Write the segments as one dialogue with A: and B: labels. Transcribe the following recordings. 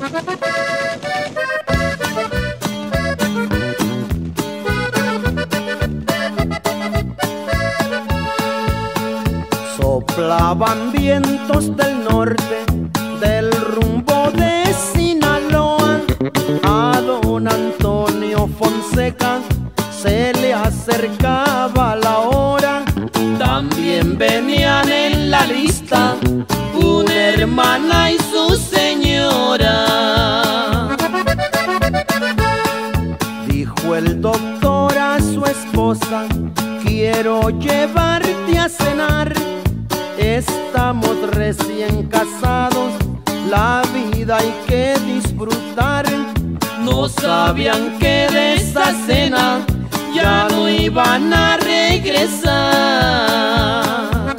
A: Soplaban vientos del norte, del rumbo de Sinaloa. A don Antonio Fonseca se le acercaba la hora. También venían en la lista una hermana y su señora. Dijo el doctor a su esposa: quiero llevarte a cenar. Estamos recién casados, la vida hay que disfrutar. No sabían que de esa cena ya no iban a regresar.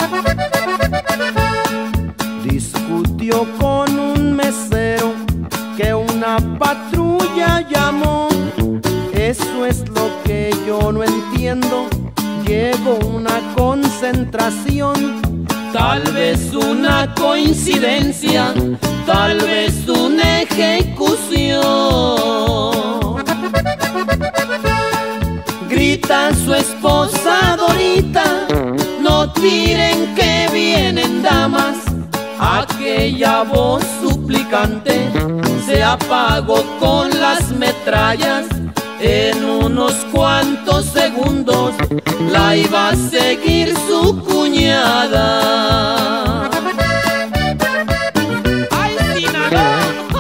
A: Discutió con un mesero que una patrulla llamó. Eso es lo que yo no entiendo. Llegó una concentración. Tal vez una coincidencia, tal vez una ejecución. Grita su esposa Dorita: no tiren que vienen damas. Aquella voz suplicante se apagó con las metrallas. En unos cuantos segundos la iba a seguir su cuñada. ¡Ay, Sinaloa!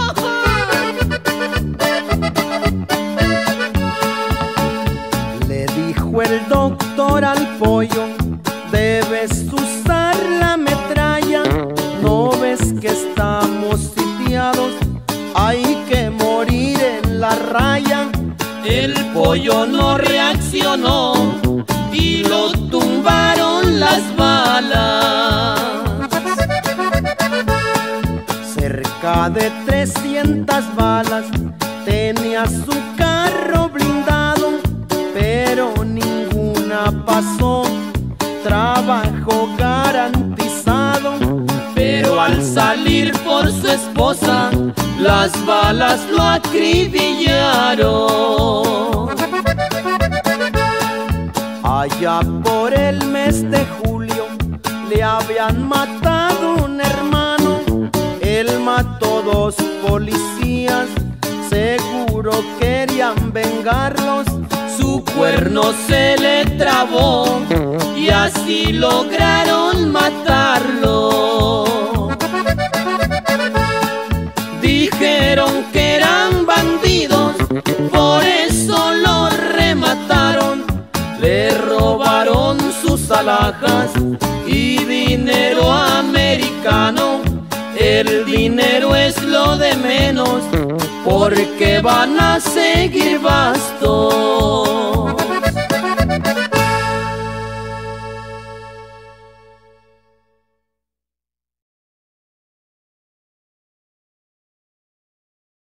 A: Le dijo el doctor al pollo: debes usar la metralla. ¿No ves que estamos sitiados? Hay que morir en la raya. El pollo no reaccionó y lo tumbaron las balas. Cerca de 300 balas tenía su carro blindado, pero ninguna pasó, trabajo garantizado. Pero al salir por su esposa, las balas lo acribillaron. Allá por el mes de julio le habían matado un hermano. Él mató 2 policías, seguro querían vengarlos. Su cuerno se le trabó y así lograron matarlo. Dijeron que eran bandidos, por eso lo remataron. Le robaron sus alhajas y dinero americano. El dinero es lo de menos, porque van a seguir bastos.